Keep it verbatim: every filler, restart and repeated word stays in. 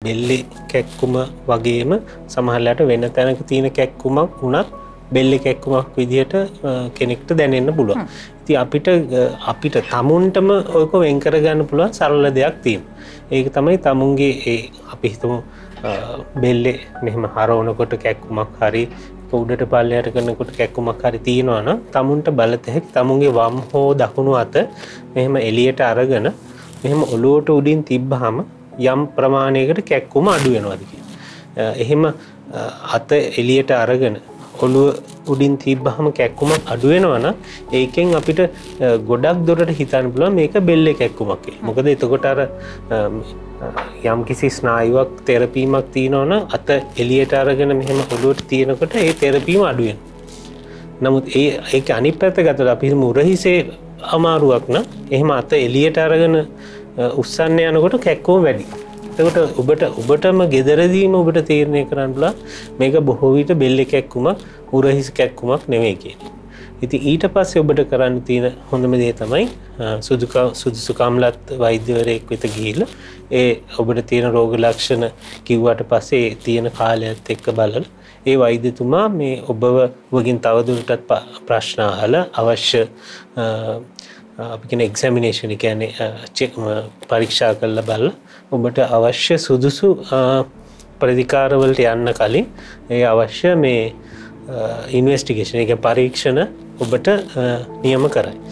බෙල්ලේ කැක්කුම වගේම සමහරවිට වෙන තැනක තියෙන කැක්කුමක් වුණත් බෙල්ලේ කැක්කුමක් විදිහට කෙනෙක්ට දැනෙන්න පුළුවන්. ඉතින් අපිට අපිට tamunටම ඔයක වෙන් කරගන්න පුළුවන් සරල දෙයක් තියෙනවා. ඒක තමයි tamunගේ ඒ අපි හිතමු බෙල්ලේ මෙහෙම හරවනකොට කැක්කුමක් හරි උඩට පල්ලයට කරනකොට කැක්කුමක් හරි තියෙනවා නම් tamunට බලත හැකි tamunගේ වම් හෝ දකුණු අත මෙහෙම එළියට අරගෙන මෙහෙම ඔලුවට උඩින් තිබ්බහම යම් ප්‍රමාණයකට කැක්කුම අඩු වෙනවාද කියලා. එහෙම අත එළියට අරගෙන ඔලුව උඩින් තිබ්බහම කැක්කුමක් අඩු වෙනවා නම් ඒකෙන් අපිට ගොඩක් දුරට හිතන්න පුළුවන් මේක බෙල්ලේ කැක්කුමක් කියලා. මොකද එතකොට අර යම් කිසි ස්නායුවක් තෙරපීමක් තියෙනවා නම් අත එළියට අරගෙන මෙහෙම ඔලුවට තියනකොට ඒ තෙරපීම අඩු වෙනවා. නමුත් ඒ ඒක අනිත් පැත්ත ගත්තොත් අපි මුරහිසේ අමාරුවක් නම් එහෙම අත එළියට අරගෙන උස්සන්න යනකොට කැක්කුම වැඩි. එතකොට ඔබට ඔබටම ගෙදරදීම ඔබට තීරණය කරන්න පුළුවන් මේක බොහෝ විට බෙල්ලේ කැක්කුමක් උරහිස් කැක්කුමක් නෙවෙයි කියලා. ඉතින් ඊට පස්සේ ඔබට කරන්න තියෙන හොඳම දේ තමයි සුදුසු කම්ලත් වෛද්‍යවරයෙක් වෙත ගිහිල්ලා ඒ ඔබට තියෙන රෝග ලක්ෂණ කිව්වට පස්සේ තියෙන කාලයත් එක්ක බලලා ඒ වෛද්‍යතුමා මේ ඔබව ඔබගෙන් තවදුරටත් ප්‍රශ්න අහලා අවශ්‍ය අපි කියන එක්සැමිනේෂන් කියන්නේ පරීක්ෂා කරලා බලලා ඔබට අවශ්‍ය සුදුසු ප්‍රතිකාර වලට යන්න කලින් ඒ අවශ්‍ය මේ ඉන්වෙස්ටිගේෂන් එක පරීක්ෂණ ඔබට නියම කරයි.